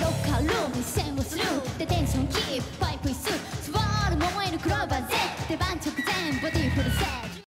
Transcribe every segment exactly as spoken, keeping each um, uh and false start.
ロッカールームに線をするでテンションキープパイプ椅子座る燃えるクローバー Z 出番直前ボディフルセット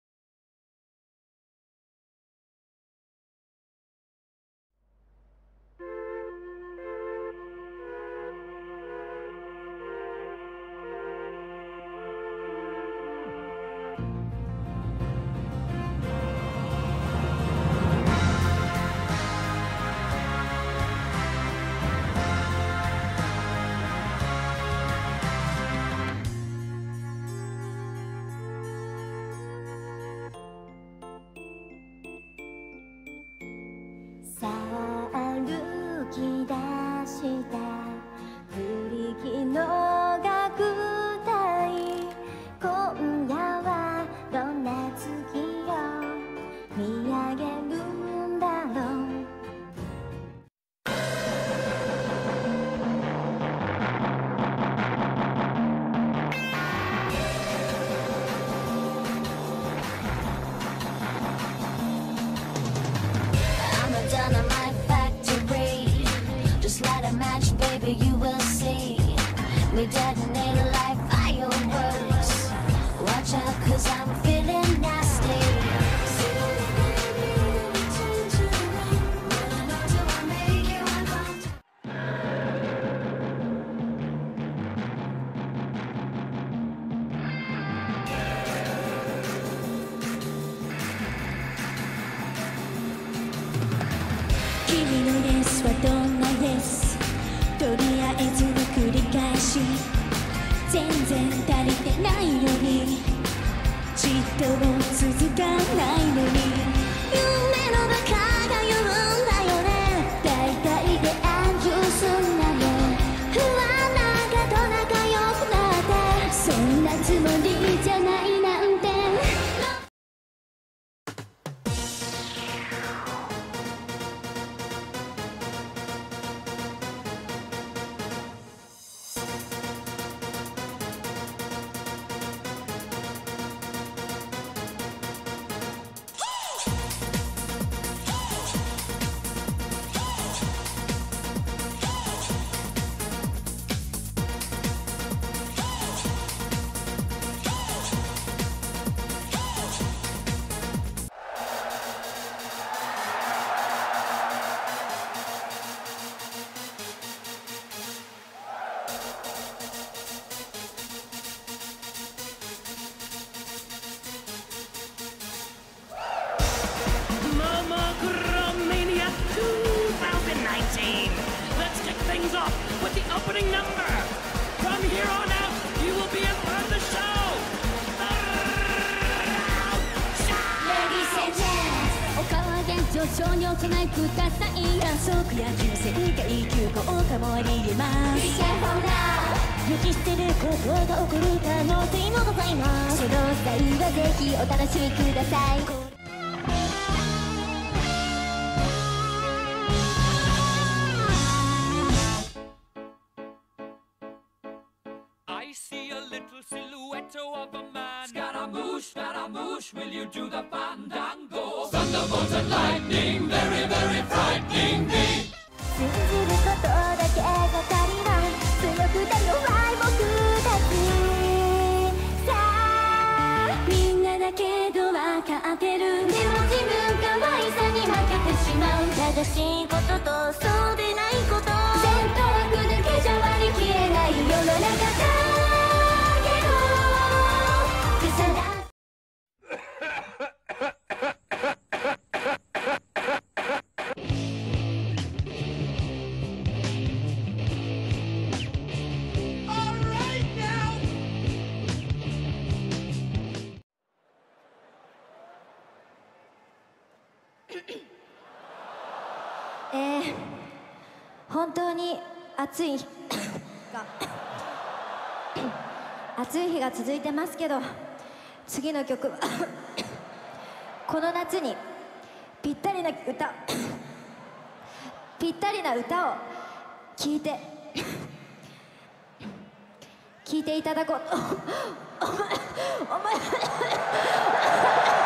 さあ歩き出したブリキの楽隊今夜はどんな月を見上げるんだろうYou will see me detonate like fireworks. Watch out, cause I'm feeling nasty. Kimi no desu wa donna desuとりあえずの繰り返し全然足りてないのにちっとも続かないのに夢の中が言うんだよね大体で安住すんなよ不安なんかと仲良くなってそんなつもりじゃないなんて Let's kick things off with the opening number. From here on out, you will be a part of the show. Ladies and gents おかわり上昇にお備えください観測や急旋回急降下もありえます Be careful now 予期してることが起こる可能性もございますその際はぜひお楽しみください I see a little silhouette of a man. Scaramouche, Scaramouche, will you do the fandango? Thunderbolts and lightning, very, very frightening me. 信じることだけが足りない強くて弱い僕たちさあみんなだけど分かってるでも自分可愛さに負けてしまう正しいこととそうでないこと善と悪だけじゃ割り切れない世の中だえー、本当に暑い暑い日が続いてますけど次の曲はこの夏にぴったりな歌ぴったりな歌を聴いて聴いていただこうと思います